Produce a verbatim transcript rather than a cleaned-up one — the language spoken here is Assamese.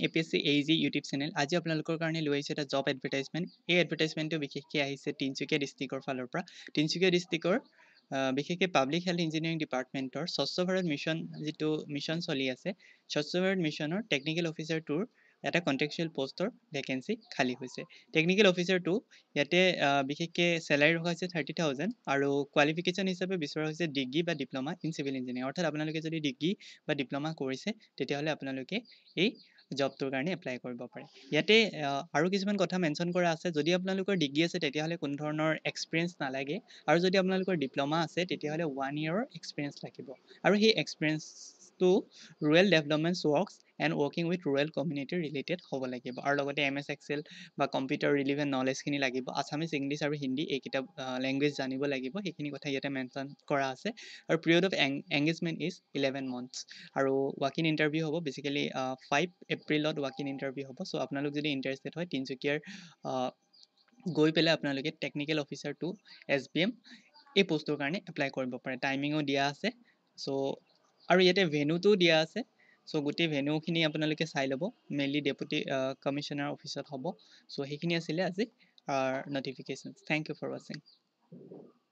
A P S C A E G YouTube channel আজি আপোনালোকৰ কাৰণে লৈ আহিছে এটা জব এডভাৰটাইজমেণ্ট এই এডভাৰটাইজমেণ্টটো বিশেষকৈ আহিছে তিনিচুকীয়া ডিষ্ট্ৰিক্টৰ ফালৰ পৰা তিনিচুকীয়া ডিষ্ট্ৰিক্টৰ বিশেষকৈ পাব্লিক হেল্থ ইঞ্জিনিয়াৰিং ডিপাৰ্টমেণ্টৰ স্বচ্ছ ভাৰত মিছন যিটো মিছন চলি আছে স্বচ্ছ ভাৰত মিছনৰ টেকনিকেল অফিচাৰ টুৰ এটা কন্ট্ৰেকচুৱেল পোষ্টৰ ভেকেন্সি খালী হৈছে টেকনিকেল অফিচাৰ টু ইয়াতে বিশেষকৈ চেলাৰী ৰখা হৈছে থাৰ্টি থাউজেণ্ড আৰু কোৱালিফিকেশ্যন হিচাপে বিচৰা হৈছে ডিগ্ৰী বা ডিপ্ল'মা ইন চিভিল ইঞ্জিনিয়াৰিং অৰ্থাৎ আপোনালোকে যদি ডিগ্ৰী বা ডিপ্ল'মা কৰিছে তেতিয়াহ'লে আপোনালোকে এই জবটোৰ কাৰণে এপ্লাই কৰিব পাৰে ইয়াতে আৰু কিছুমান কথা মেনশ্যন কৰা আছে যদি আপোনালোকৰ ডিগ্ৰী আছে তেতিয়াহ'লে কোনো ধৰণৰ এক্সপিৰিয়েঞ্চ নালাগে আৰু যদি আপোনালোকৰ ডিপ্ল'মা আছে তেতিয়াহ'লে ওৱান ইয়েৰৰ এক্সপিৰিয়েঞ্চ লাগিব আৰু সেই এক্সপিৰিয়েঞ্চটো rural development works and working with rural community related হ'ব লাগিব আৰু লগতে এম এছ এক্সেল বা কম্পিউটাৰ ৰিলেভেণ্ট নলেজখিনি লাগিব আছামিজ ইংলিছ আৰু হিন্দী এইকেইটা লেংগুৱেজ জানিব লাগিব সেইখিনি কথা ইয়াতে মেনশ্যন কৰা আছে আৰু period of engagement is eleven months আৰু ৱাক ইন ইণ্টাৰভিউ হ'ব বেচিকেলি ফাইভ এপ্ৰিলত ৱাক ইন ইণ্টাৰভিউ হ'ব চ' আপোনালোক যদি ইণ্টাৰেষ্টেড হয় তিনিচুকীয়াৰ গৈ পেলাই আপোনালোকে technical officer two S B M এই পোষ্টটোৰ কাৰণে এপ্লাই কৰিব পাৰে টাইমিঙো দিয়া আছে চ' আৰু ইয়াতে ভেনুটোও দিয়া আছে চ' গোটেই ভেনুখিনি আপোনালোকে চাই ল'ব মেইনলি ডেপুটি কমিশ্যনাৰ অফিচত হ'ব চ' সেইখিনি আছিলে আজি নটিফিকেশ্যন থেংক ইউ ফৰ ৱাচিং